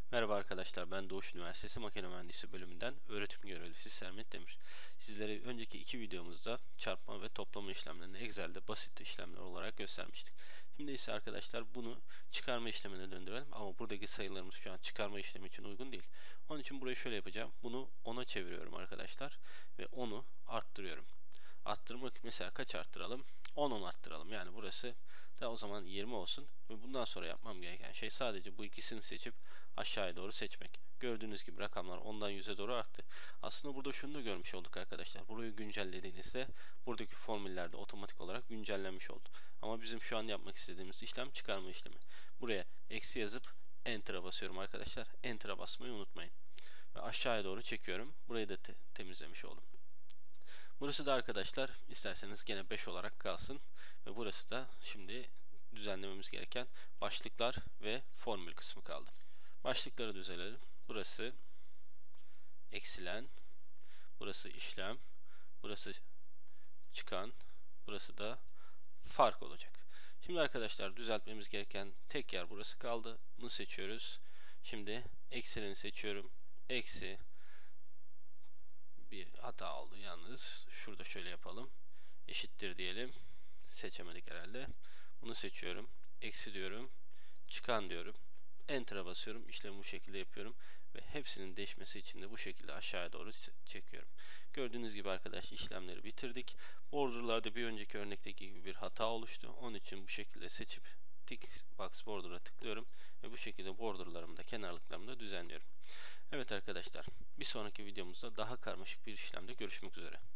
Merhaba arkadaşlar, ben Doğuş Üniversitesi Makine Mühendisi bölümünden öğretim görevlisi Sermet Demir. Sizlere önceki iki videomuzda çarpma ve toplama işlemlerini Excel'de basit işlemler olarak göstermiştik. Şimdi ise arkadaşlar bunu çıkarma işlemine döndürelim ama buradaki sayılarımız şu an çıkarma işlemi için uygun değil. Onun için burayı şöyle yapacağım. Bunu 10'a çeviriyorum arkadaşlar ve 10'u arttırıyorum. Arttırmak mesela kaç arttıralım? 10 arttıralım. Yani burası da o zaman 20 olsun ve bundan sonra yapmam gereken şey sadece bu ikisini seçip aşağıya doğru seçmek. Gördüğünüz gibi rakamlar 10'dan 100'e doğru arttı. Aslında burada şunu da görmüş olduk arkadaşlar. Burayı güncellediğinizde buradaki formüllerde otomatik olarak güncellenmiş oldu. Ama bizim şu an yapmak istediğimiz işlem çıkarma işlemi. Buraya eksi yazıp Enter'a basıyorum arkadaşlar. Enter'a basmayı unutmayın. Ve aşağıya doğru çekiyorum. Burayı da temizlemiş oldum. Burası da arkadaşlar isterseniz gene 5 olarak kalsın. Ve burası da şimdi düzenlememiz gereken başlıklar ve formül kısmı kaldı. Başlıkları düzenleyelim. Burası eksilen, burası işlem, burası çıkan, burası da fark olacak. Şimdi arkadaşlar düzeltmemiz gereken tek yer burası kaldı. Bunu seçiyoruz. Şimdi eksileni seçiyorum. Eksi bir hata oldu yalnız. Şurada şöyle yapalım. Eşittir diyelim. Seçemedik herhalde. Bunu seçiyorum. Eksi diyorum. Çıkan diyorum. Enter'a basıyorum. İşlemi bu şekilde yapıyorum. Ve hepsinin değişmesi için de bu şekilde aşağıya doğru çekiyorum. Gördüğünüz gibi arkadaş işlemleri bitirdik. Border'larda bir önceki örnekteki gibi bir hata oluştu. Onun için bu şekilde seçip tick box border'a tıklıyorum. Ve bu şekilde border'larımı da kenarlıklarımı da düzenliyorum. Evet arkadaşlar, bir sonraki videomuzda daha karmaşık bir işlemde görüşmek üzere.